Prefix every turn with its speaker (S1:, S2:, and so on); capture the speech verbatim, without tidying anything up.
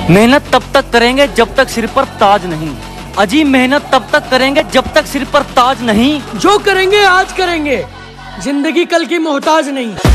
S1: मेहनत तब तक करेंगे जब तक सिर पर ताज नहीं। अजी मेहनत तब तक करेंगे जब तक सिर पर ताज नहीं।
S2: जो करेंगे आज करेंगे, जिंदगी कल की मोहताज नहीं।